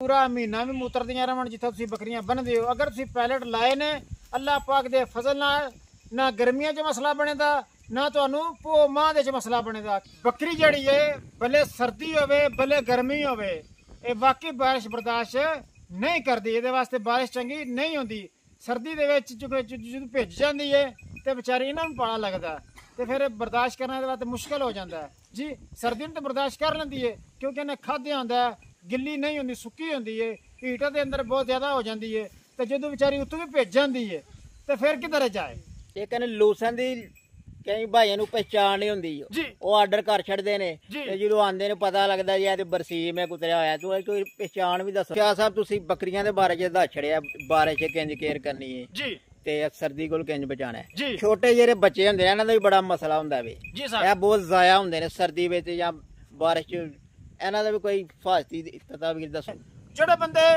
पूरा महीना भी मुतरदियां रहन जिथे तुसीं बकरियां बन्नदे हो। अगर तुसीं पैलेट लाए ने अल्लाह पाक दे फजल नाल ना गर्मियां च मसला बनेदा ना तुहानू भो माह दे च मसला बनेदा। बकरी जिहड़ी है भले सर्दी होवे भले गर्मी होवे ये वाकई बारिश बर्दाश्त नहीं करदी, इहदे वास्ते बारिश चंगी नहीं होंदी। सर्दी दे विच जदों भिज जांदी है ते बेचारी इन्हां नूं पाला लगदा ते फिर बर्दाश्त करना इहदे वास्ते मुश्किल हो जांदा है जी। सर्दी नूं ते बर्दाश्त कर लैंदी है क्योंकि इन्हें खाद्या होंदा है, गिल्ली नहीं होंदी सुक्की होंदी है, हीटर दे अंदर बहुत ज़्यादा हो जाती है तो जो बेचारी उत्तों भी भिज जाती है तो फिर किधर जाए। ਇਹ ਕਹਿੰਦੇ ਲੂਸਨ ਦੀ ਕਈ ਭਾਈਆਂ ਨੂੰ ਪਹਿਚਾਣ ਨਹੀਂ ਹੁੰਦੀ, ਉਹ ਆਰਡਰ ਕਰ ਛੱਡਦੇ ਨੇ ਤੇ ਜਦੋਂ ਆਉਂਦੇ ਨੇ ਪਤਾ ਲੱਗਦਾ ਜੀ ਇਹ ਤੇ ਬਰਸੀਮ ਹੈ ਕੁਤਰਿਆ ਹੋਇਆ। ਤੂੰ ਕੋਈ ਪਹਿਚਾਣ ਵੀ ਦੱਸੋ ਕਿਆ ਸਾਹਿਬ, ਤੁਸੀਂ ਬੱਕਰੀਆਂ ਦੇ ਬਾਰੇ ਚ ਦੱਸ ਛੜਿਆ ਬਾਰਿਸ਼ ਕਿੰਜ ਕੇਅਰ ਕਰਨੀ ਹੈ ਜੀ ਤੇ ਸਰਦੀ ਕੋਲ ਕਿੰਜ ਬਚਾਣਾ ਹੈ। ਛੋਟੇ ਜਿਹੜੇ ਬੱਚੇ ਹੁੰਦੇ ਨੇ ਇਹਨਾਂ ਦਾ ਵੀ ਬੜਾ ਮਸਲਾ ਹੁੰਦਾ ਵੇ, ਇਹ ਬਹੁਤ ਜ਼ਾਇਆ ਹੁੰਦੇ ਨੇ ਸਰਦੀ ਵਿੱਚ ਜਾਂ ਬਾਰਿਸ਼ ਚ, ਇਹਨਾਂ ਦਾ ਵੀ ਕੋਈ ਹਿਫਾਜ਼ਤੀ ਤਦਾਬੀਰ ਦੱਸੋ। ਜਿਹੜੇ ਬੰਦੇ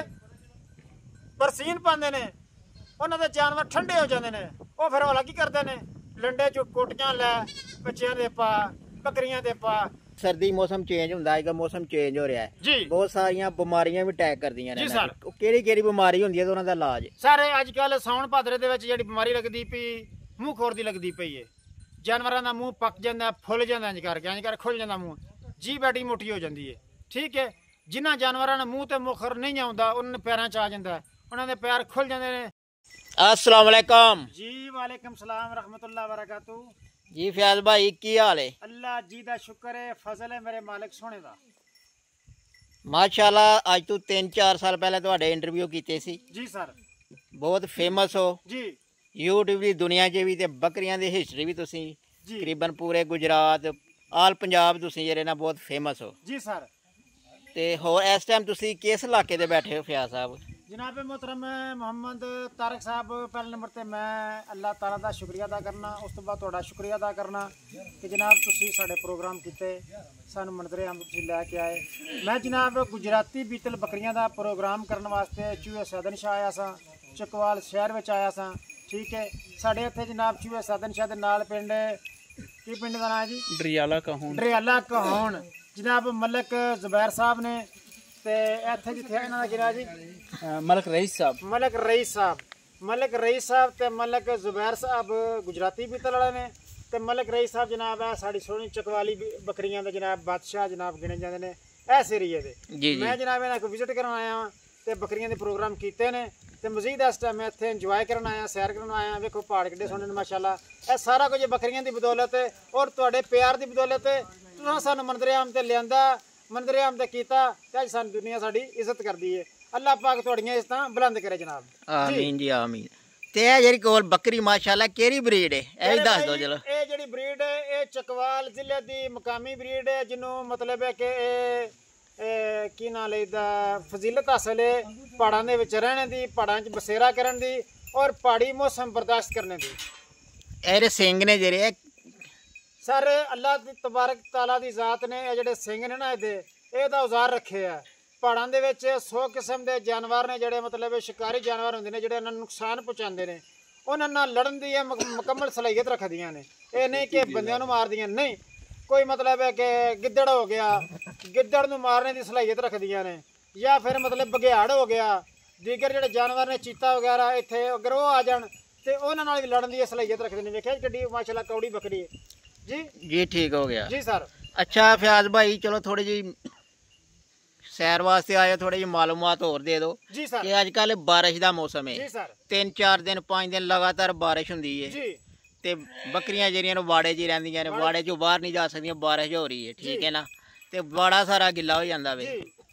ਬਰਸੀਨ ਪਾਉਂਦੇ ਨੇ ਉਹਨਾਂ ਦੇ ਜਾਨਵਰ ਠੰਡੇ ਹੋ ਜਾਂਦੇ ਨੇ, ਉਹ ਫਿਰ ਹੌਲਾ ਕੀ ਕਰਦੇ ਨੇ ਲੰਡੇ ਚੋਂ ਕੋਟੀਆਂ ਲੈ ਬੱਚਿਆਂ ਦੇ ਪਾ ਬੱਕਰੀਆਂ ਦੇ ਪਾ। ਸਰਦੀ ਮੌਸਮ ਚੇਂਜ ਹੁੰਦਾ, ਅੱਜ ਮੌਸਮ ਚੇਂਜ ਹੋ ਰਿਹਾ ਹੈ, ਬਹੁਤ ਸਾਰੀਆਂ ਬਿਮਾਰੀਆਂ ਵੀ ਅਟੈਕ ਕਰਦੀਆਂ ਨੇ। ਕਿਹੜੀ ਕਿਹੜੀ ਬਿਮਾਰੀ ਹੁੰਦੀ ਹੈ ਤੇ ਉਹਨਾਂ ਦਾ ਇਲਾਜ? ਸਰ ਅੱਜ ਕੱਲ ਸਾਉਣ ਭਾਦਰੇ ਦੇ ਵਿੱਚ ਜਿਹੜੀ ਬਿਮਾਰੀ ਲੱਗਦੀ ਪਈ ਮੂੰਹ ਖੋਰ ਦੀ ਲੱਗਦੀ ਪਈ ਹੈ। ਜਾਨਵਰਾਂ ਦਾ ਮੂੰਹ ਪੱਕ ਜਾਂਦਾ, ਫੁੱਲ ਜਾਂਦਾ, ਇੰਜ ਕਰਕੇ ਖੁੱਲ ਜਾਂਦਾ ਮੂੰਹ, ਜੀਭ ਐਡੀ ਮੋਟੀ ਹੋ ਜਾਂਦੀ ਹੈ। ਠੀਕ ਹੈ, ਜਿਨ੍ਹਾਂ ਜਾਨਵਰਾਂ ਨੂੰ ਮੂੰਹ ਤੇ ਮੁਖਰ ਨਹੀਂ ਆਉਂਦਾ ਉਹਨਾਂ ਦੇ ਪੈਰਾਂ 'ਚ ਆ ਜਾਂਦਾ, ਉਹਨਾਂ ਦੇ ਪੈਰ ਖੁੱਲ ਜਾਂਦੇ ਨੇ। अस्सलाम वालेकुम जी वालेकुम सलाम रहमतुल्लाह बरकातू जी। फयाज भाई की हाल है? अल्लाह जी दा शुक्र है, फजल है मेरे मालिक सोने दा माशाल्लाह। अज तो 3-4 साल पहले तुहाडे इंटरव्यू कीते सी जी सर, बहुत फेमस हो जी यूट्यूब दी दुनिया च भी ते बकरियां दी हिस्टरी भी तुसी तकरीबन पूरे गुजरात आल पंजाब तुसी जेहड़े ना बहुत फेमस हो जी सर। ते होर इस टाइम तुसी किस इलाके दे बैठे हो फयाज साहब? जनाब मोहतरम मोहम्मद तारक साहब, पहले नंबर पर मैं अल्लाह ताला का शुक्रिया अदा करना, उस तो बाद तुहाडा शुक्रिया अदा करना कि जनाब तुसी साडे प्रोग्राम किते, सानू मंजरे हम तुसी लैके आए। मैं जनाब गुजराती बीतल बकरियां का प्रोग्राम करने वास्ते चूहे सदन शाह आया सा, चकवाल शहर में आया सा। ठीक है, साडे इत्थे जनाब चूहे सदन शाह दे नाल पिंड की पिंड का नाम जी डरियाला कहाउन जनाब मलक जुबैर साहब ने ते इत्थे जिथे इन्हां दा किरा जी मलक रईस साहब ते मलक जुबैर साहब गुजराती बीतल वाले ने ते मलक रईस साहब जनाब है साड़ी सोहनी चकवाली बकरियां दे जनाब बादशाह जनाब गिने जांदे ने इस एरिए दे। मैं जनाब इन्हां को विजिट करन आया ते बकरियां दे प्रोग्राम कीते ने ते मजीद इस टाइम मैं इत्थे इंजॉय करन आया, सैर करन आया। वेखो पहाड़ किड्डे सोहने ने माशाअल्लाह, ये सारा कुछ बकरियां दी बदौलत और तुहाडे प्यार दी बदौलत तुहां सानू मंदरे आम ते लियांदा, मंदरे आम ते कीता ते अज सानू दुनिया साडी इज्जत करदी है। अल्लाह पाक तुहाडियां इज्जतां बुलंद करे जनाब, आमीन जी आमीन। ते ए जेहड़ी कोल बकरी माशाअल्लाह केड़ी ब्रीड है ए भी दस दो चलो। ए जेहड़ी ब्रीड है ए चकवाल जिले दी मकामी ब्रीड है, जिन्नू मतलब है कि की नां लईदा फजीलत हासिल है पहाड़ां दे विच रहने दी, पहाड़ां च बसेरा करन दी और पहाड़ी मौसम बर्दाश्त करने दी। एरे सिंग ने जेहड़े सर अल्लाह दी तबारक तआला दी जात ने जेहड़े सिंग ने ना एदा औजार रखे है। पहाड़ां दे विच 100 किस्म दे जानवर ने जेहड़े मतलब शिकारी जानवर हुंदे ने जेहड़े इन्हां नूं नुकसान पहुंचांदे ने, उन्हां नाल लड़न दी मुकम्मल सलाहियत रखदियां ने। ये नहीं कि बंदियां नूं मारदियां, नहीं, कोई मतलब है कि गिद्दड़ हो गया, गिद्दड़ नूं मारने की सलाहियत रखदियां ने, या फिर मतलब बघियाड़ हो गया, दीगर जेहड़े जानवर ने चीता वगैरह इत्थे अगर वो आ जाण ते उन्हां नाल भी लड़न दी सलाहियत रखदे ने। वेखिआ किड्डी माशाअल्लाह कौड़ी बकरी है जी ठीक हो गया जी सर। अच्छा फयाज भाई चलो थोड़ी जी सैर वास्ते आए, थोड़ी जी मालूमात और दे दो जी सर कि अजकल बारिश का मौसम है जी सर, 3-4 दिन 5 दिन लगातार बारिश होंदी है जी ते बकरियां जेहड़ियां वाड़े च रहिंदियां ने, वाड़े चों बाहर नहीं जा सकदियां, बारिश हो रही है। ठीक है ना, ते बड़ा सारा गिला हो जांदा वे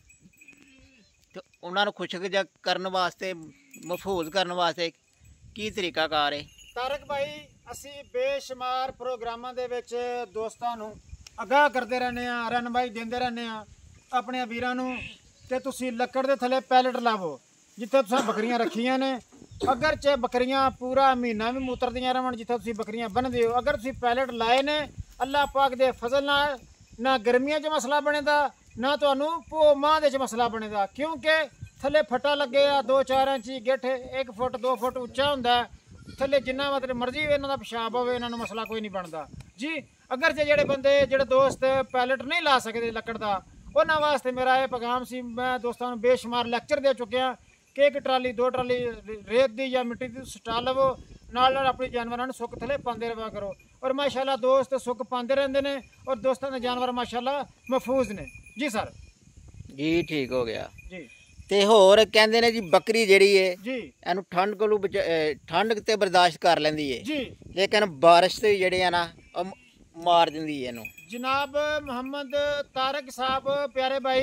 ते उन्हां नूं खुशक करन वास्ते महफूज करन वास्ते की तरीकाकार है? तारक भाई असी बेशुमार प्रोग्रामां दे विच दोस्तां नूं आगाह करदे रहने आ, रहनुमाई देंदे रहने आ अपने वीरां नूं ते तुसीं लक्कड़ दे थल्ले पैलेट लावो जिथे तुसां बकरियां रखियां ने। अगर चे बकरियां पूरा महीना भी मुतरदियां रहन जिथे तुसीं बकरियां बन्नदे हो, अगर तुसीं पैलेट लाए ने अल्लाह पाक दे फजल नाल ना गर्मियां च मसला बनेदा ना तुहानू भो माह दे च मसला बनेदा, क्योंकि थल्ले फट्टा लगे आ 2-4 इंची गिट्ठ 1 फुट 2 फुट उच्चा हुंदा, थल्ले जिन्ना मतलब मर्जी इन्हां दा पेशाब होवे इन्हां नूं मसला कोई नहीं बनदा जी। अगर जे जेहड़े बंदे जेहड़े दोस्त पैलेट नहीं ला सकदे लक्कड़ दा, ਉਹਨਾਂ ਵਾਸਤੇ ਮੇਰਾ ਇਹ ਪੈਗਾਮ ਸੀ। ਮੈਂ ਦੋਸਤਾਂ ਨੂੰ ਬੇਸ਼ੁਮਾਰ ਲੈਕਚਰ ਦੇ ਚੁੱਕਿਆ ਕਿ 1 ਟਰਾਲੀ 2 ਟਰਾਲੀ ਰੇਤ ਦੀ ਜਾਂ ਮਿੱਟੀ ਦੀ ਸਟਾ ਲਵੋ, ਨਾਲ ਆਪਣੇ ਜਾਨਵਰਾਂ ਨੂੰ ਸੁੱਕ ਥੱਲੇ ਪਾਉਂਦੇ ਰਹਾ ਕਰੋ। ਔਰ ਮਾਸ਼ਾਅੱਲਾ ਦੋਸਤ ਸੁੱਕ ਪਾਉਂਦੇ ਰਹਿੰਦੇ ਨੇ ਔਰ ਦੋਸਤਾਂ ਦੇ ਜਾਨਵਰ ਮਾਸ਼ਾਅੱਲਾ ਮਹਿਫੂਜ਼ ਨੇ। ਜੀ ਸਰ ਜੀ ਠੀਕ ਹੋ ਗਿਆ ਜੀ। ਤੇ ਹੋਰ ਕਹਿੰਦੇ ਨੇ ਜੀ ਬੱਕਰੀ ਜਿਹੜੀ ਏ ਜੀ ਇਹਨੂੰ ਠੰਡ ਕੋਲੋਂ ਠੰਡ ਤੇ ਬਰਦਾਸ਼ਤ ਕਰ ਲੈਂਦੀ ਏ ਜੀ, ਲੇਕਿਨ ਬਾਰਿਸ਼ ਤੇ ਜਿਹੜੇ ਆ ਨਾ ਉਹ ਮਾਰ ਦਿੰਦੀ ਏ ਇਹਨੂੰ। जनाब मोहम्मद तारक साहब प्यारे भाई,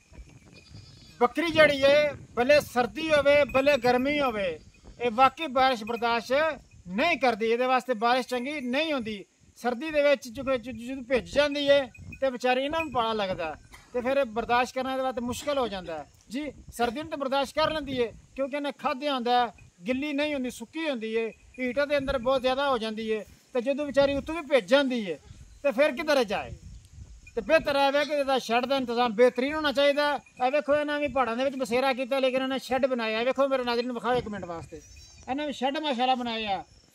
बकरी जड़ी है भले सर्दी होवे भले गर्मी होवे ये वाकई बारिश बर्दाश्त नहीं करती। ये वास्ते बारिश चंगी नहीं होती। सर्दी दे विच जो भिज जाती है तो बेचारी इन्हां नूं पाला लगता तो फिर बर्दाश्त करना ये वास्ते मुश्किल हो जाता है जी। सर्दी तो बर्दाश्त कर लेंदी है क्योंकि इन्हें खाद्य होंदा है, गिल्ली नहीं होंदी सुक्की होंदी है, हीट दे अंदर बहुत ज़्यादा हो जाती है तो जो बेचारी उत्तों भी भिज जाती है तो फिर किधर जाए। तो बेहतर है कि इसका शैड का इंतजाम बेहतरीन होना चाहिए। यह वेखो इन्हें भी पहाड़ों के बसेरा किया लेकिन इन्हें शैड बनाया। वेखो मेरे नाज़रीन विखाओ 1 मिनट वास्ते, इन्हें भी शैड माशाल्लाह बनाया।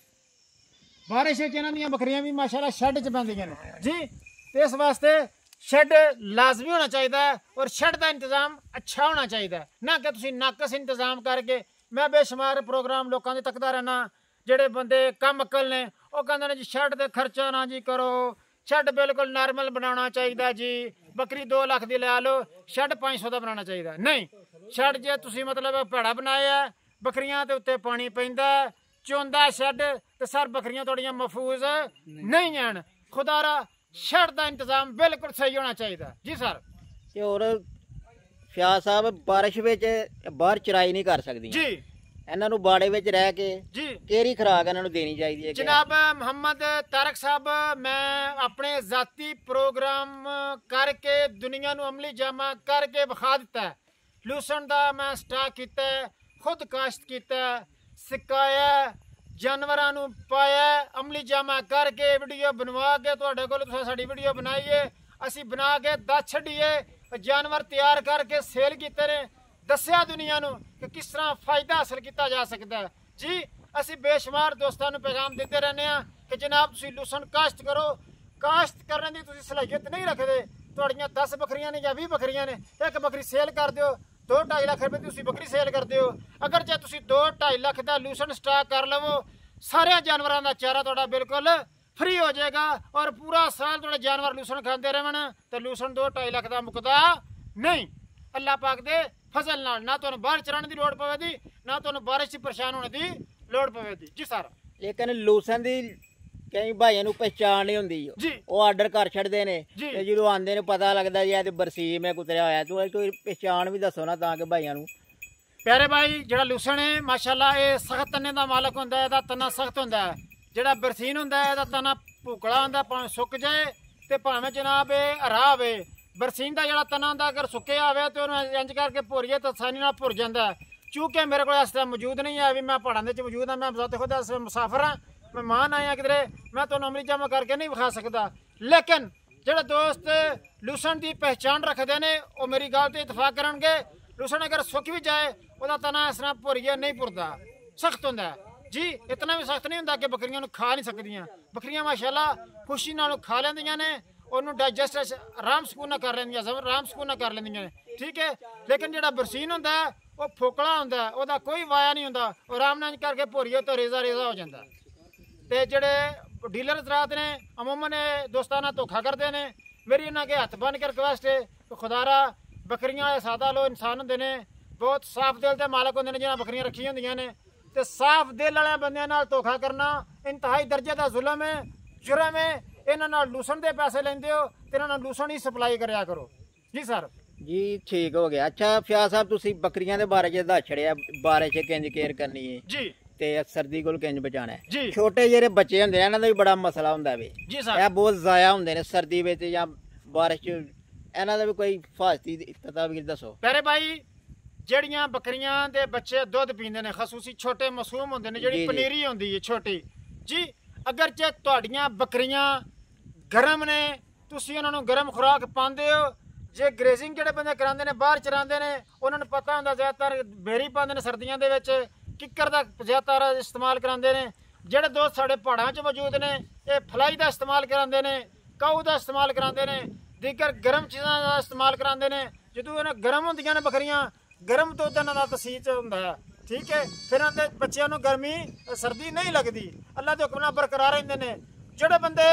बारिश इन्हों बकरियां भी माशाल्लाह शैड च पैंदियां ने जी। तो इस वास्ते शैड लाजमी होना चाहिए और शैड का इंतजाम अच्छा होना चाहिए, ना कि तुम नाकस इंतजाम करके। मैं बेशुमार प्रोग्राम लोगों के तकता रहना, जेडे बंदे कम अकल ने वो कहते हैं जी शैड का खर्चा ना जी करो, शैड बिल्कुल नॉर्मल बनाना चाहिए जी। बकरी 2 लाख की ला लो, शैड 500 का बनाना चाहिए। नहीं, शैड जे तुसी मतलब भैड़ा बनाया बकरियां के उत्ते पानी पैंदा चौंदा शैड तो सर बकरियां थोड़ियां महफूज नहीं हैं। खुदारा शैड का इंतजाम बिल्कुल सही होना चाहिए जी सर। ਤੇ ਹੋਰ ਫਿਆ ਸਾਹਿਬ ਬਾਰਿਸ਼ ਵਿੱਚ ਬਾਹਰ ਚਰਾਈ ਨਹੀਂ ਕਰ ਸਕਦੀ जी। ਇਹਨਾਂ ਨੂੰ ਬਾੜੇ ਵਿੱਚ ਰਹਿ ਕੇ जी ਕਿਹੜੀ ਖੁਰਾਕ ਇਹਨਾਂ ਨੂੰ ਦੇਣੀ ਚਾਹੀਦੀ ਹੈ? जनाब मोहम्मद तारक साहब, मैं अपने जाती प्रोग्राम करके दुनिया नू अमली जामा करके विखा दिता है। लूसन का मैं स्टाक किया, खुद काश्त किया, सिखाया, जानवरां नू पाया, अमली जामा करके वीडियो बनवा के तुहाडे कोल साडी वीडियो बनाई है, असी बना के दस छड्डीए, जानवर तैयार करके सेल कीते ने, दस्या दुनिया नू कि किस तरह फायदा हासिल किया जा सकता है जी। असी बेशुमार दोस्तों को पैगाम देते रहने कि जनाब तुसीं लूसन काश्त करो। काश्त करने की तुसीं सलाहियत नहीं रखते, तुहाड़ियां 10 बकरियां ने या 20 बकरियां ने, एक बकरी सेल कर दो 2-2.5 लाख रुपए तुसीं बकरी सेल करते हो। अगर जे तुसीं 2-2.5 लाख का लूसन स्टाक कर लवो, सारे जानवरों का चारा तुहाडा बिल्कुल फ्री हो जाएगा और पूरा साल तुहाडे जानवर लूसन खाते रहन तो लूसन 2-2.5 लाख का मुकदा नहीं। अल्लाह पाक दे फजल नाल ना तुहानूं बाहर चराने की लोड़ पवेगी, ना तुहानूं बारिश से परेशान होने की लोड़ पवेगी जी सर। ਲੇਕਿਨ ਲੂਸਨ ਦੀ ਕਈ ਭਾਈਆਂ ਨੂੰ ਪਹਿਚਾਣ ਨਹੀਂ ਹੁੰਦੀ ਜੀ। ਉਹ ਆਰਡਰ ਕਰ ਛੱਡਦੇ ਨੇ ਜੀ। ਤੇ ਜਦੋਂ ਆਉਂਦੇ ਨੇ ਪਤਾ ਲੱਗਦਾ ਜੀ ਇਹ ਤੇ ਬਰਸੀਮ ਹੈ ਕੁਤਰਿਆ ਹੋਇਆ। ਤੂੰ ਕੋਈ ਪਹਿਚਾਣ ਵੀ ਦੱਸੋ ਨਾ ਤਾਂ ਕਿ ਭਾਈਆਂ ਨੂੰ। प्यारे भाई, ਜਿਹੜਾ लूसन है माशाअल्लाह ये सख्त तने का मालक होंदा है, ਇਹਦਾ तना सख्त होंदा है। ਜਿਹੜਾ बरसीन होंदा है ਇਹਦਾ तना ਭੂਕੜਾ ਹੁੰਦਾ, ਭਾਵੇਂ ਸੁੱਕ ਜਾਏ ਤੇ ਭਾਵੇਂ ਜਨਾਬ ਇਹ ਹਰਾ ਹੋਵੇ। बरसीन का ਜਿਹੜਾ तना ਹੁੰਦਾ ਅਗਰ ਸੁੱਕਿਆ ਹੋਵੇ ਤੇ ਉਹਨੂੰ ਇੰਜ ਕਰਕੇ ਭੁਰੀਏ ਤਾਂ ਆਸਾਨੀ ਨਾਲ ਭੁਰ ਜਾਂਦਾ। चूंकि मेरे को इस तरह मौजूद नहीं है, अभी मैं पहाड़ों के मौजूद हाँ, मैं खुद मुसाफिर हाँ, मेहमान आया किधरे, मैं तो अमली जमा करके नहीं विखा सकता। लेकिन जो दोस्त लूसन की पहचान रखते हैं वो मेरी गल तो इतफाक करेंगे। लूसन अगर सुख भी जाए वह तना इस तरह भुरीए नहीं भुरता, सख्त होंगे जी। इतना भी सख्त नहीं होंगे कि बकरियां खा नहीं सकदियां। बकरियां माशाअल्लाह खुशी नाल खा लेंदियां ने, उन्होंने डाइजैस्ट आराम सकून कर लेंदियां, आराम सकून कर लेंदियां ने ठीक है। लेकिन जो बरसीन होंदा है वो फोकड़ा होंदा है, ਉਹਦਾ कोई वाया नहीं होंदा, आराम नाल करके भुरीए तो रेजा रेजा हो जाता। तो जोड़े डीलर हज़रात ने अमूमन दोस्ताना धोखा करते हैं। मेरी इन्होंने के हथ बन के रिक्वेस्ट है कि खुदारा बकरियां सादा लो इंसान होंगे ने, बहुत साफ दिल के मालक होंगे ने जिन्हें बकरियां रखी होंदियां ने, तो साफ दिल वाले बंदियां नाल धोखा करना इंतहाई दर्जे का जुल्म है, जुर्म है। इन्होंने लूसन के पैसे लेंदे हो तो इन्होंने लूसन ही सप्लाई कराया करो जी सर। ਜੀ ਠੀਕ ਹੋ ਗਿਆ। ਅੱਛਾ ਫਿਆ ਸਾਹਿਬ ਤੁਸੀਂ ਬੱਕਰੀਆਂ ਦੇ ਬਾਰੇ 'ਚ ਦੱਸ ਛੜਿਆ, ਬਾਰੇ 'ਚ ਕਿੰਜ ਕੇਅਰ ਕਰਨੀ ਹੈ जी ਤੇ ਸਰਦੀ ਕੋਲ ਕਿੰਜ ਬਚਾਣਾ ਹੈ। जी ਛੋਟੇ ਜਿਹੜੇ ਬੱਚੇ ਹੁੰਦੇ ਨੇ ਇਹਨਾਂ ਦਾ ਵੀ ਬੜਾ ਮਸਲਾ ਹੁੰਦਾ ਵੇ, जी सर। ਇਹ ਬਹੁਤ ਜ਼ਾਇਆ ਹੁੰਦੇ ਨੇ ਸਰਦੀ ਵਿੱਚ ਜਾਂ ਬਾਰਿਸ਼ 'ਚ, ਇਹਨਾਂ ਦਾ ਵੀ ਕੋਈ ਹਿਫਾਜ਼ਤੀ ਤਦਾਬੀਰ ਦੱਸੋ। प्यारे भाई, ਜਿਹੜੀਆਂ ਬੱਕਰੀਆਂ ਦੇ ਬੱਚੇ ਦੁੱਧ ਪੀਂਦੇ ਨੇ ਖਸੂਸੀ ਛੋਟੇ ਮਾਸੂਮ ਹੁੰਦੇ ਨੇ, ਜਿਹੜੀ ਜੀ, ਜੀ। ਪਨੀਰੀ ਹੁੰਦੀ ਹੈ ਛੋਟੀ ਜੀ, ਅਗਰ ਜੇ ਤੁਹਾਡੀਆਂ ਬੱਕਰੀਆਂ ਗਰਮ ਨੇ ਤੁਸੀਂ ਉਹਨਾਂ ਨੂੰ ਗਰਮ ਖੁਰਾਕ ਪਾਉਂਦੇ ਹੋ। ਜੇ ਗ੍ਰੇਜ਼ਿੰਗ ਜਿਹੜੇ ਬੰਦੇ ਕਰਾਉਂਦੇ ਨੇ ਬਾਹਰ ਚਰਾਉਂਦੇ ਨੇ ਉਹਨਾਂ ਨੂੰ ਪਤਾ ਹੁੰਦਾ ਜ਼ਿਆਦਾਤਰ ਬੇਰੀ ਪਾਉਂਦੇ ਨੇ ਸਰਦੀਆਂ ਦੇ ਵਿੱਚ, ਕਿੱਕਰ ਦਾ ਜ਼ਿਆਦਾਤਰ ਇਸਤੇਮਾਲ ਕਰਾਉਂਦੇ ਨੇ। ਜਿਹੜੇ ਦੋਸਤ ਸਾਡੇ ਪਹਾੜਾਂ 'ਚ ਮੌਜੂਦ ਨੇ ਇਹ ਫਲਾਈ ਦਾ ਇਸਤੇਮਾਲ ਕਰਾਉਂਦੇ ਨੇ, ਕਾਊ ਦਾ ਇਸਤੇਮਾਲ ਕਰਾਉਂਦੇ ਨੇ। ਦੀਗਰ ਗਰਮ ਚੀਜ਼ਾਂ ਦਾ ਇਸਤੇਮਾਲ ਕਰਾਉਂਦੇ ਨੇ। ਜਦੋਂ ਇਹਨਾਂ ਗਰਮ ਹੁੰਦੀਆਂ ਨੇ ਬੱਕਰੀਆਂ, ਗਰਮ ਦੁੱਧ ਇਹਨਾਂ ਦਾ ਤਸੀਰ 'ਚ ਹੁੰਦਾ ਹੈ, ਠੀਕ ਹੈ। ਫਿਰ ਇਹਨਾਂ ਦੇ ਬੱਚਿਆਂ ਨੂੰ ਗਰਮੀ ਸਰਦੀ ਨਹੀਂ ਲੱਗਦੀ, ਅੱਲਾ ਦੇ ਹੁਕਮ ਨਾਲ ਬਰਕਰਾਰ ਰਹਿੰਦੇ ਨੇ। ਜਿਹੜੇ ਬੰਦੇ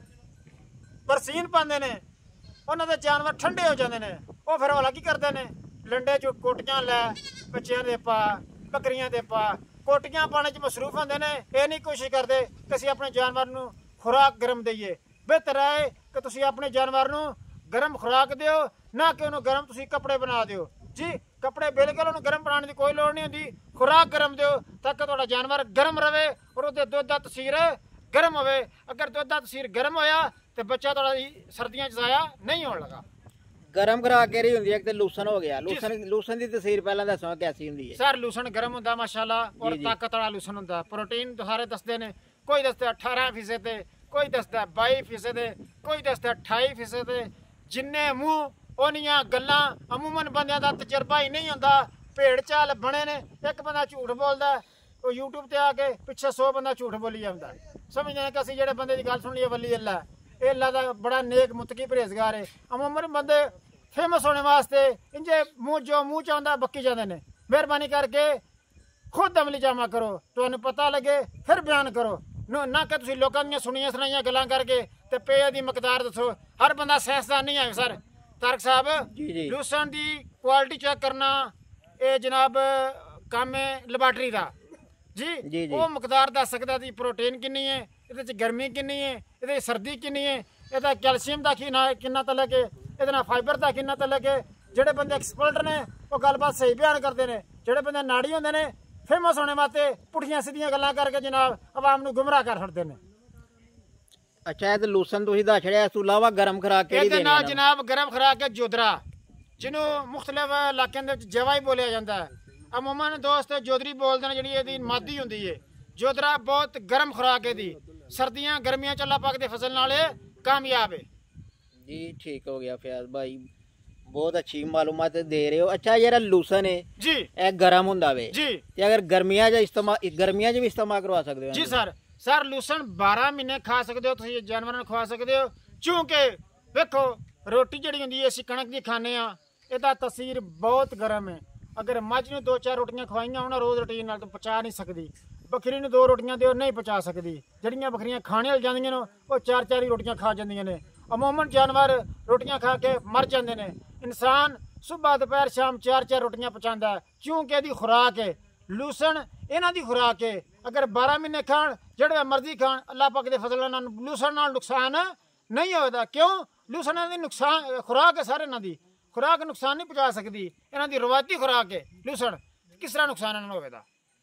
ਬਰਸੀਨ ਪਾਉਂਦੇ ਨੇ ਉਹਨਾਂ ਦੇ ਜਾਨਵਰ ਠੰਡੇ ਹੋ ਜਾਂਦੇ ਨੇ। ਉਹ ਫਿਰ ਵਾਲਾ ਕੀ ਕਰਦੇ ਨੇ, ਲੰਡੇ 'ਚ ਕੋਟੀਆਂ ਲੈ ਬੱਚਿਆਂ ਦੇ ਪਾ, ਬੱਕਰੀਆਂ ਦੇ ਪਾ, ਕੋਟੀਆਂ ਪਾਉਣੇ 'ਚ ਮਸਰੂਫ ਹੁੰਦੇ ਨੇ। ਇਹ ਨਹੀਂ ਕੋਸ਼ਿਸ਼ ਕਰਦੇ ਕਿ ਅਸੀਂ ਆਪਣੇ ਜਾਨਵਰ ਨੂੰ ਖੁਰਾਕ ਗਰਮ ਦਈਏ। ਬਿਹਤਰ ਹੈ ਕਿ ਤੁਸੀਂ ਆਪਣੇ ਜਾਨਵਰ ਨੂੰ ਗਰਮ ਖੁਰਾਕ ਦਿਓ, ਨਾ ਕਿ ਉਹਨੂੰ ਗਰਮ ਤੁਸੀਂ ਕੱਪੜੇ ਬਣਾ ਦਿਓ ਜੀ। ਕੱਪੜੇ ਬਿਲਕੁਲ ਉਹਨੂੰ ਗਰਮ ਬਣਾਉਣ ਦੀ ਕੋਈ ਲੋੜ ਨਹੀਂ ਹੁੰਦੀ, ਖੁਰਾਕ ਗਰਮ ਦਿਓ ਤਾਂ ਕਿ ਤੁਹਾਡਾ ਜਾਨਵਰ ਗਰਮ ਰਵੇ ਔਰ ਉਹਦੇ ਦੁੱਧ ਦਾ ਤਸੀਰ ਗਰਮ ਹੋਵੇ। ਅਗਰ ਦੁੱਧ ਦਾ ਤਸੀਰ ਗਰਮ ਹੋਇਆ ਤੇ ਬੱਚਾ ਤੁਹਾਡਾ ਸਰਦੀਆਂ 'ਚ ਜ਼ਾਇਆ ਨਹੀਂ ਹੋਣ ਲੱਗਾ। ਗਰਮ ਖੁਰਾਕ ਕਿਹੜੀ ਹੁੰਦੀ ਹੈ? ਕਿ ਲੂਸਨ ਹੋ ਗਿਆ। ਲੂਸਨ ਦੀ ਤਸੀਰ ਪਹਿਲਾਂ ਦੱਸੋ ਕੈਸੀ ਹੁੰਦੀ ਹੈ? ਸਰ ਲੂਸਨ ਗਰਮ ਹੁੰਦਾ ਮਾਸ਼ਾਅੱਲਾ, ਔਰ ਤਾਕਤ ਵਾਲਾ ਲੂਸਨ ਹੁੰਦਾ। ਪ੍ਰੋਟੀਨ ਸਾਰੇ ਦੱਸਦੇ ਨੇ, ਕੋਈ ਦੱਸਦਾ 18% ਤੇ, ਕੋਈ ਦੱਸਦਾ 22%, ਕੋਈ ਦੱਸਦਾ 28%। ਜਿੰਨੇ ਮੂੰਹ ਉਹਨੀਆਂ ਗੱਲਾਂ। ਅਮੂਮਨ ਬੰਦਿਆਂ ਦਾ ਤਜਰਬਾ ਹੀ ਨਹੀਂ ਹੁੰਦਾ, ਭੇੜ ਚਾਲ ਬਣੇ ਨੇ। ਇੱਕ ਬੰਦਾ ਝੂਠ ਬੋਲਦਾ, ਉਹ YouTube ਤੇ ਆ ਕੇ ਪਿੱਛੇ 100 ਬੰਦਾ ਝੂਠ ਬੋਲੀ ਜਾਂਦਾ। ਸਮਝਦੇ ਨੇ ਕਿ ਅਸੀਂ ਜਿਹੜੇ ਬੰਦੇ ਦੀ ਗੱਲ ਸੁਣ ਲਈਏ ਵਲੀ ਅੱਲਾ, ਇਹ ਅੱਲਾ ਦਾ ਬੜਾ ਨੇਕ ਮੁਤਕੀ ਪਰਹੇਜ਼ਗਾਰ ਹੈ। ਅਮੂਮਨ ਬੰਦੇ ਫੇਮਸ ਹੋਣੇ ਵਾਸਤੇ ਇੰਜੇ ਜੋ ਮੂੰਹ ਚ ਆਉਂਦਾ ਬੱਕੀ ਜਾਂਦੇ ਨੇ। ਮਿਹਰਬਾਨੀ ਕਰਕੇ ਖੁਦ ਅਮਲੀ ਜਾਮਾ ਕਰੋ, ਤੁਹਾਨੂੰ ਪਤਾ ਲੱਗੇ ਫਿਰ ਬਿਆਨ ਕਰੋ, ਨਾ ਕਿ ਤੁਸੀਂ ਲੋਕਾਂ ਦੀਆਂ ਸੁਣੀਆਂ ਸੁਣਾਈਆਂ ਗੱਲਾਂ ਕਰਕੇ ਤੇ ਪੇ ਦੀ ਮਕਦਾਰ ਦੱਸੋ। ਹਰ ਬੰਦਾ ਸਾਇੰਸਦਾਨ ਨਹੀਂ ਹੈ ਸਰ। ਤਾਰਕ ਸਾਹਿਬ, ਲੂਸਨ ਦੀ ਕੁਆਲਿਟੀ ਚੈੱਕ ਕਰਨਾ ਇਹ ਜਨਾਬ ਕੰਮ ਹੈ ਲੈਬਾਰਟਰੀ ਦਾ ਜੀ। ਉਹ ਮਕਦਾਰ ਦੱਸ ਸਕਦਾ ਜੀ ਪ੍ਰੋਟੀਨ ਕਿੰਨੀ ਹੈ, ਇਹਦੇ 'ਚ ਗਰਮੀ ਕਿੰਨੀ ਹੈ, ਇਹਦੇ ਸਰਦੀ ਕਿੰਨੀ ਹੈ, ਇਹਦਾ ਕੈਲਸ਼ੀਅਮ ਦਾ ਕਿੰਨਾ ਤਲਕ ਹੈ, ਇਹਦੇ ਨਾਲ ਫਾਈਬਰ ਦਾ ਕਿੰਨਾ ਤਲਕ ਹੈ। ਜਿਹੜੇ ਬੰਦੇ ਐਕਸਪਰਟ ਨੇ ਉਹ ਗੱਲਬਾਤ ਸਹੀ ਬਿਆਨ ਕਰਦੇ ਨੇ। ਜਿਹੜੇ ਬੰਦੇ ਨਾੜੀ ਹੁੰਦੇ ਨੇ ਫੇਮਸ ਹੋਣੇ ਵਾਸਤੇ ਪੁੱਠੀਆਂ ਸਿੱਧੀਆਂ ਗੱਲਾਂ ਕਰਕੇ ਜਨਾਬ ਆਵਾਮ ਨੂੰ ਗੁੰਮਰਾਹ ਕਰ ਛੱਡਦੇ ਨੇ। ਅੱਛਾ, ਇਹ ਤੇ ਲੂਸਨ ਤੁਸੀਂ ਦੱਸ ਛੜਿਆ, ਇਸ ਤੋਂ ਇਲਾਵਾ ਗਰਮ ਖੁਰਾਕ ਕਿਹੜੀ ਦੇਣੀ ਹੈ? ਇਹਦੇ ਨਾਲ ਜਨਾਬ ਗਰਮ ਖੁਰਾਕ ਹੈ ਜੋਦਰਾ, ਜਿਹਨੂੰ ਮੁਖਤਲਿਫ ਇਲਾਕਿਆਂ ਦੇ ਵਿੱਚ ਜਵਾ ਹੀ ਬੋਲਿਆ ਜਾਂਦਾ ਹੈ। ਅਮੂਮਨ ਦੋਸਤ ਜੋਦਰੀ ਬੋਲਦੇ ਨੇ, ਜਿਹੜੀ ਇਹਦੀ ਮਾਦੀ ਹੁੰਦੀ ਹੈ। ਜੋਦਰਾ ਬਹੁਤ ਗਰਮ ਖੁਰਾਕ ਇਹਦੀ, ਸਰਦੀਆਂ ਗਰਮੀਆਂ ਚ ਅੱਲਾਹ ਪਾਕ ਦੇ ਫਜ਼ਲ ਨਾਲ ਕਾਮਯਾਬ ਹੈ ਜੀ। ਠੀਕ ਹੋ ਗਿਆ ਫਿਆਜ਼ ਭਾਈ, ਬਹੁਤ ਅੱਛੀ ਮਾਲੂਮਾਤ ਦੇ ਰਹੇ ਹੋ। ਅੱਛਾ, ਜਿਹੜਾ ਲੂਸਨ ਹੈ ਜੀ ਇਹ ਗਰਮ ਹੁੰਦਾ ਵੇ ਜੀ, ਤੇ ਅਗਰ ਗਰਮੀਆਂ 'ਚ ਵੀ ਇਸਤੇਮਾਲ ਕਰਵਾ ਸਕਦੇ ਹੋ? ਜੀ ਸਰ ਲੂਸਨ 12 ਮਹੀਨੇ ਖਾ ਸਕਦੇ ਹੋ ਤੁਸੀਂ, ਜਾਨਵਰਾਂ ਨੂੰ ਖਵਾ ਸਕਦੇ ਹੋ। ਕਿਉਂਕਿ ਵੇਖੋ ਰੋਟੀ ਜਿਹੜੀ ਹੁੰਦੀ ਹੈ ਅਸੀਂ ਕਣਕ ਦੀ ਖਾਂਦੇ ਆ, ਇਹਦਾ ਤਸੀਰ ਬਹੁਤ ਗਰਮ ਹੈ। ਅਗਰ ਮੱਝ ਨੂੰ 2-4 ਰੋਟੀਆਂ ਖਵਾਈਆਂ ਹੋਣ ਰੋਜ਼ ਰੋਟੀਨ ਨਾਲ ਤਾਂ ਪਚਾ ਨਹੀਂ ਸਕਦੀ। ਬੱਕਰੀ ਨੂੰ 2 ਰੋਟੀਆਂ ਦਿਓ ਨਹੀਂ ਪਚਾ ਸਕਦੀ। ਜਿਹੜੀਆਂ ਬੱਕਰੀਆਂ ਖਾਣੇ ਵਾਲ ਜਾਂਦੀਆਂ ਨੇ ਉਹ 4-4 ਹੀ ਰੋਟੀਆਂ ਖਾ ਜਾਂਦੀਆਂ ਨੇ। ਅਮੂਮਨ ਜਾਨਵਰ ਰੋਟੀਆਂ ਖਾ ਕੇ ਮਰ ਜਾਂਦੇ ਨੇ। ਇਨਸਾਨ ਸੁਬਹ ਦੁਪਹਿਰ ਸ਼ਾਮ 4-4 ਰੋਟੀਆਂ ਪਚਾਉਂਦਾ, ਕਿਉਂਕਿ ਇਹਦੀ ਖੁਰਾਕ ਹੈ। ਲੂਸਨ ਇਹਨਾਂ ਦੀ ਖੁਰਾਕ ਹੈ। ਅਗਰ 12 ਮਹੀਨੇ ਖਾਣ, ਜਿਹੜੇ ਮਰਜ਼ੀ ਖਾਣ, ਅੱਲਾਹ ਪਾਕ ਦੇ ਫਜ਼ਲ ਨਾਲ ਲੂਸਨ ਨਾਲ ਨੁਕਸਾਨ ਨਹੀਂ ਹੋਵੇਗਾ। ਕਿਉਂ? ਲੂਸਨ ਦੀ ਨੁਕਸਾਨ ਖੁਰਾਕ ਹੈ, ਸਾਰੇ ਇਹਨਾਂ ਦੀ ਖੁਰਾਕ ਨੁਕਸਾਨ ਨਹੀਂ ਪਹੁੰਚਾ ਸਕਦੀ। ਇਹਨਾਂ ਦੀ ਰਵਾਇਤੀ ਖੁਰਾਕ ਹੈ ਲੂਸਨ, ਕਿਸ ਤਰ੍ਹਾਂ ਨੁਕਸਾਨ ਇਹਨਾਂ ਨੂੰ ਹੋਵੇਗਾ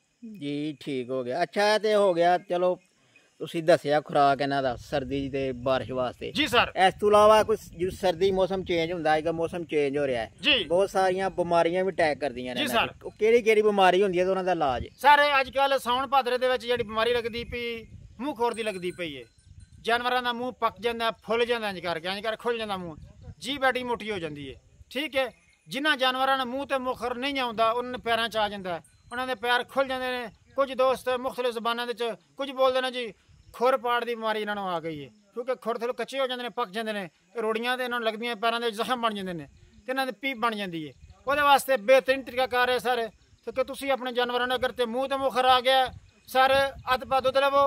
ਜੀ। ਠੀਕ ਹੋ ਗਿਆ। ਅੱਛਾ, ਤੇ ਹੋ ਗਿਆ, ਚਲੋ ਤੁਸੀਂ ਦੱਸਿਆ ਖੁਰਾਕ ਇਹਨਾਂ ਦਾ ਸਰਦੀ ਤੇ ਬਾਰਿਸ਼ ਵਾਸਤੇ ਜੀ ਸਰ। ਇਸ ਤੋਂ ਇਲਾਵਾ ਕੋਈ ਜਿਵੇਂ ਸਰਦੀ ਮੌਸਮ ਚੇਂਜ ਹੁੰਦਾ ਹੈ, ਮੌਸਮ ਚੇਂਜ ਹੋ ਰਿਹਾ ਹੈ ਜੀ, ਬਹੁਤ ਸਾਰੀਆਂ ਬਿਮਾਰੀਆਂ ਵੀ ਅਟੈਕ ਕਰਦੀਆਂ ਨੇ। ਕਿਹੜੀ ਬਿਮਾਰੀ ਹੁੰਦੀ ਹੈ ਤੇ ਉਹਨਾਂ ਦਾ ਇਲਾਜ? ਸਰ ਅੱਜ ਕੱਲ ਸਾਉਣ ਭਾਦਰੇ ਦੇ ਵਿੱਚ ਜਿਹੜੀ ਬਿਮਾਰੀ ਲੱਗਦੀ ਪਈ, ਮੂੰਹ ਖੋਰ ਦੀ ਲੱਗਦੀ ਪਈ ਹੈ। ਜਾਨਵਰਾਂ ਦਾ ਮੂੰਹ ਪੱਕ ਜਾਂਦਾ, ਫੁੱਲ ਜਾਂਦਾ, ਇੰਜ ਕਰਕੇ ਖੁੱਲ ਜਾਂਦਾ ਮੂੰਹ, ਜੀਭ ਐਡੀ ਮੋਟੀ ਹੋ ਜਾਂਦੀ ਹੈ, ਠੀਕ ਹੈ। ਜਿਨ੍ਹਾਂ ਜਾਨਵਰਾਂ ਨੂੰ ਮੂੰਹ ਤੇ ਮੁਖਰ ਨਹੀਂ ਆਉਂਦਾ ਉਹਨਾਂ ਦੇ ਪੈਰਾਂ 'ਚ ਆ ਜਾਂਦਾ, ਉਹਨਾਂ ਦੇ ਪੈਰ ਖੁੱਲ ਜਾਂਦੇ ਨੇ। ਕੁਝ ਦੋਸਤ ਮੁਖਤਲਿਫ ਜ਼ਬਾਨਾਂ ਦੇ ਵਿੱਚ ਕੁਝ ਬੋਲਦੇ ਨੇ ਜੀ ਖੁਰ ਪਾੜ ਦੀ ਬਿਮਾਰੀ ਇਹਨਾਂ ਨੂੰ ਆ ਗਈ ਹੈ, ਕਿਉਂਕਿ ਖੁਰ ਥੋੜ੍ਹੇ ਕੱਚੇ ਹੋ ਜਾਂਦੇ ਨੇ, ਪੱਕ ਜਾਂਦੇ ਨੇ, ਰੋੜੀਆਂ ਤੇ ਇਹਨਾਂ ਨੂੰ ਲੱਗਦੀਆਂ, ਪੈਰਾਂ ਦੇ ਜ਼ਖਮ ਬਣ ਜਾਂਦੇ ਨੇ ਤੇ ਇਹਨਾਂ ਦੀ ਪੀਪ ਬਣ ਜਾਂਦੀ ਹੈ। ਉਹਦੇ ਵਾਸਤੇ ਬਿਹਤਰੀਨ ਤਰੀਕਾਕਾਰ ਹੈ ਸਰ ਕਿ ਤੁਸੀਂ ਆਪਣੇ ਜਾਨਵਰਾਂ ਨੂੰ ਅਗਰ ਤੇ ਮੂੰਹ ਤੇ ਮੁਖਰ ਆ ਗਿਆ ਸਰ, ਅੱਧ ਪਾ ਦੁੱਧ ਲਵੋ,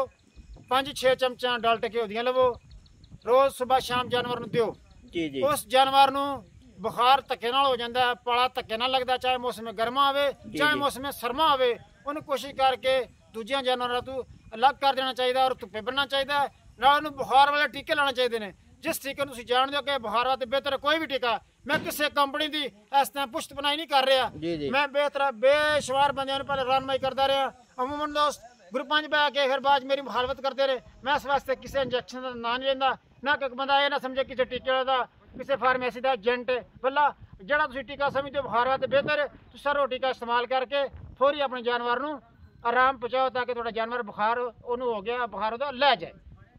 5-6 ਚਮਚਾ ਡਾਲਟਾ ਘਿਓ ਦੀਆਂ ਲਵੋ, ਰੋਜ਼ ਸਵੇਰ ਸ਼ਾਮ ਜਾਨਵਰ ਨੂੰ ਦਿਓ ਜੀ। ਉਸ ਜਾਨਵਰ ਨੂੰ ਬੁਖਾਰ ਧੱਕੇ ਨਾਲ ਹੋ ਜਾਂਦਾ, ਪਾਲਾ ਧੱਕੇ ਨਾਲ ਲੱਗਦਾ, ਚਾਹੇ ਮੌਸਮ ਗਰਮਾ ਹੋਵੇ ਚਾਹੇ ਮੌਸਮ ਸਰਮਾ ਹੋਵੇ। ਉਹਨੂੰ ਕੋਸ਼ਿਸ਼ ਕਰਕੇ ਦੂਜਿਆਂ ਜਾਨਵਰਾਂ ਤੋਂ ਅਲੱਗ ਕਰ ਦੇਣਾ ਚਾਹੀਦਾ ਔਰ ਧੁੱਪੇ ਬੰਨਣਾ ਚਾਹੀਦਾ। ਨਾਲ ਉਹਨੂੰ ਬੁਖਾਰ ਵਾਲੇ ਟੀਕੇ ਲਾਉਣੇ ਚਾਹੀਦੇ ਨੇ। ਜਿਸ ਟੀਕੇ ਨੂੰ ਤੁਸੀਂ ਜਾਣਦੇ ਹੋ ਕਿ ਬੁਖਾਰ ਵਾਸਤੇ ਬਿਹਤਰ ਕੋਈ ਵੀ ਟੀਕਾ, ਮੈਂ ਕਿਸੇ ਕੰਪਨੀ ਦੀ ਇਸ ਤਰ੍ਹਾਂ ਪੁਸ਼ਤ ਬਣਾਈ ਨਹੀਂ ਕਰ ਰਿਹਾ, ਮੈਂ ਬਿਹਤਰ ਬੇਸ਼ੁਮਾਰ ਬੰਦਿਆਂ ਨੂੰ ਪਹਿਲੇ ਰਹਿਨਮਾਈ ਕਰਦਾ ਰਿਹਾ। ਅਮੂਮਨ ਦੋਸਤ ਗਰੁੱਪਾਂ 'ਚ ਬਹਿ ਕੇ ਫਿਰ ਬਾਅਦ ਮੇਰੀ ਮੁਖਾਲਫਤ ਕਰਦੇ ਰਹੇ। ਮੈਂ ਇਸ ਵਾਸਤੇ ਕਿਸੇ ਇੰਜੈਕਸ਼ਨ ਦਾ ਨਾਂ ਨਹੀਂ ਲੈਂਦਾ, ਨਾ ਕਿ ਬੰਦਾ ਇਹ ਨਾ ਸਮਝੇ ਕਿਸੇ ਟੀਕੇ ਦਾ, ਕਿਸੇ ਫਾਰਮੇਸੀ ਦਾ ਏਜੰਟ ਬੱਲਾ। ਜਿਹੜਾ ਤੁਸੀਂ ਟੀਕਾ ਸਮਝਦੇ ਹੋ ਬੁਖਾਰ ਵਾਸਤੇ ਬਿਹਤਰ, ਤੁਸੀਂ ਸਰੋਂ ਟੀਕਾ ਇਸਤੇਮਾਲ ਕਰਕੇ ਫੌਰੀ ਆਪਣੇ ਜਾਨਵਰ ਨੂੰ ਆਰਾਮ ਪਹੁੰਚਾਓ ਤਾਂ ਕਿ ਤੁਹਾਡਾ ਜਾਨਵਰ ਬੁਖਾਰ ਉਹਨੂੰ ਹੋ ਗਿਆ, ਬੁਖਾਰ ਉਹਦਾ ਲੈ ਜਾਏ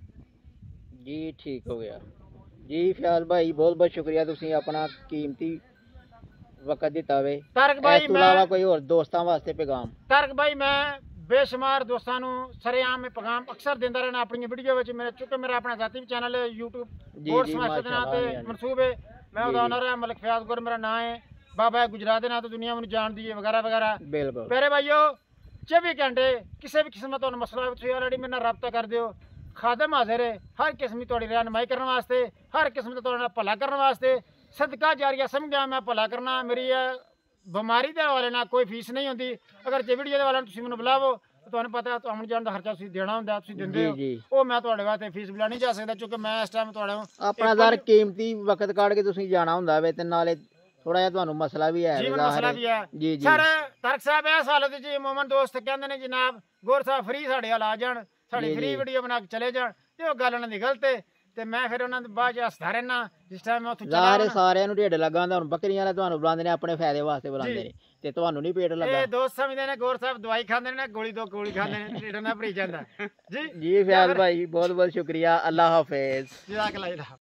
ਜੀ। ਠੀਕ ਹੋ ਗਿਆ ਜੀ। ਫਿਆਜ਼ ਭਾਈ ਬਹੁਤ ਬਹੁਤ ਸ਼ੁਕਰੀਆ, ਤੁਸੀਂ ਆਪਣਾ ਕੀਮਤੀ ਵਕਤ ਦਿੱਤਾ ਵੇ। ਤਾਰਕ ਭਾਈ, ਇਸ ਤੋਂ ਇਲਾਵਾ ਕੋਈ ਹੋਰ ਦੋਸਤਾਂ ਵਾਸਤੇ ਪੈਗਾਮ? ਤਾਰਕ ਭਾਈ, ਮੈਂ ਬੇਸ਼ੁਮਾਰ ਦੋਸਤਾਂ ਨੂੰ ਸਰੇਆਮ ਇਹ ਪੈਗਾਮ ਅਕਸਰ ਦਿੰਦਾ ਰਹਿਣਾ ਆਪਣੀ ਵੀਡੀਓ ਵਿੱਚ। ਮੇਰੇ ਚੁੱਕੇ ਮੇਰਾ ਆਪਣਾ ਜ਼ਾਤੀ ਵੀ ਚੈਨਲ ਹੈ YouTube ਗੋਰ ਸਮਾਸ਼ਰ ਦੇ ਨਾਂ ਤੇ ਮਨਸੂਬ ਹੈ। ਮੈਂ ਉਹਦਾ ਓਨਰ ਹਾਂ, ਮਲਕ ਫਿਆਜ਼ ਗੁਰ ਮੇਰਾ ਨਾਂ ਹੈ। ਬਾਬਾ ਗੁਜਰਾਤ ਦੇ ਨਾਂ ਤੋਂ ਦੁਨੀਆ ਮੈਨੂੰ ਜਾਣਦੀ ਹੈ ਵਗੈਰਾ ਵਗੈਰਾ। ਬਿਲਕੁਲ ਪਿਆਰੇ ਭਾਈਓ 24 ਘੰਟੇ ਕਿਸੇ ਵੀ ਕਿਸਮ ਦਾ ਤੁਹਾਨੂੰ ਮਸਲਾ ਹੋਵੇ ਤੁਸੀਂ ਆਲਰੇਡੀ ਮੇਰੇ ਨਾਲ ਰਾਬਤਾ ਕਰ ਦਿਓ। ਖਾਦਮ ਹਾਜ਼ਰ ਹੈ ਹਰ ਕਿਸਮ ਦੀ ਤੁਹਾਡੀ ਰਹਿਨੁਮਾਈ ਕਰਨ ਵਾਸਤੇ, ਹਰ ਕਿਸਮ ਦਾ ਤੁਹਾਡਾ ਭਲਾ ਕਰਨ ਵਾਸਤੇ। ਸਦਕਾ ਜਾਰੀਆ ਸਮਝਿਆ ਮੈਂ ਭਲਾ ਕਰਨਾ। ਮੇਰੀ ਬਿਮਾਰੀ ਦੇ ਹਵਾਲੇ ਨਾਲ ਕੋਈ ਫੀਸ ਨਹੀਂ ਹੁੰਦੀ। ਅਗਰ ਜੇ ਵੀਡੀਓ ਦੇ ਹਵਾਲੇ ਨਾਲ ਤੁਸੀਂ ਮੈਨੂੰ ਬੁਲਾਵੋ ਤੁਹਾਨੂੰ ਪਤਾ ਆਉਣ ਜਾਣ ਦਾ ਖਰਚਾ ਤੁਸੀਂ ਦੇਣਾ ਹੁੰਦਾ, ਤੁਸੀਂ ਦਿੰਦੇ ਹੋ। ਉਹ ਮੈਂ ਤੁਹਾਡੇ ਵਾਸਤੇ ਫੀਸ ਬੁਲਾ ਨਹੀਂ ਜਾ ਸਕਦਾ ਕਿਉਂਕਿ ਮੈਂ ਇਸ ਟਾਈਮ ਤੁਹਾਡਾ ਆਪਣਾ ਦਰ ਕੀਮਤੀ ਵਕਤ ਕੱਢ ਕੇ ਤੁਸੀਂ ਜਾਣਾ ਹੁੰਦਾ ਵੇ ਤੇ ਨਾਲੇ ਥੋੜਾ ਜਿਹਾ ਤੁਹਾਨੂੰ ਮਸਲਾ ਵੀ ਹੈ ਮਸਲਾ ਵੀ ਹੈ। ਜੀ ਜੀ ਸਰ ਤਰਕ ਸਾਹਿਬ ਇਸ ਹਾਲਤ ਜੀ ਮੋਮਨ ਦੋਸਤ ਕਹਿੰਦੇ ਨੇ ਜਨਾਬ ਗੌਰ ਸਾਹਿਬ ਫ੍ਰੀ ਸਾਡੇ ਹਾਲ ਆ ਜਾਣ, ਸਾਡੀ ਫ੍ਰੀ ਵੀਡੀਓ ਬਣਾ ਕੇ ਚਲੇ ਜਾਣ। ਤੇ ਉਹ ਗੱਲ ਉਹਨਾਂ ਦੀ ਗਲਤ ਹੈ ਤੇ ਮੈਂ ਫਿਰ ਉਹਨਾਂ ਦੇ ਬਾਅਦ ਹੱਸਦਾ ਰਹਿਣਾ ਜਿਸ ਟਾਈਮ ਮੈਂ ਉੱਥੇ ਚਲਾ ਸਾਰਿਆਂ ਨੂੰ ਢਿੱਡ ਲੱਗਾ ਹੁੰਦਾ। ਹੁਣ ਬੱਕਰੀਆਂ ਵਾਲੇ ਤੁਹਾਨੂੰ ਬੁਲਾਉਂਦੇ ਨੇ ਆਪਣੇ ਫਾਇਦੇ ਵਾਸਤੇ ਬੁਲਾਉਂਦੇ ਨੇ ਤੇ ਤੁਹਾਨੂੰ ਨਹੀਂ ਪੇਟ ਲੱਗਾ। ਇਹ ਦੋਸਤ ਸਮਝਦੇ ਨੇ ਗੌਰ ਸਾਹਿਬ ਦਵਾਈ ਖਾਂਦੇ ਨੇ ਗੋਲੀ ਦੋ ਗੋਲੀ ਖਾਂਦੇ ਨੇ ਢਿੱਡ ਨਾ ਭਰੀ ਜਾਂਦਾ। ਜੀ ਜੀ ਫਿਆਜ਼ ਭਾਈ ਬਹੁਤ ਬਹੁਤ ਸ਼ੁਕਰੀਆ। ਅੱਲਾ ਹਾਫਿਜ਼। ਜਜ਼ਾਕ ਅੱਲਾਹ।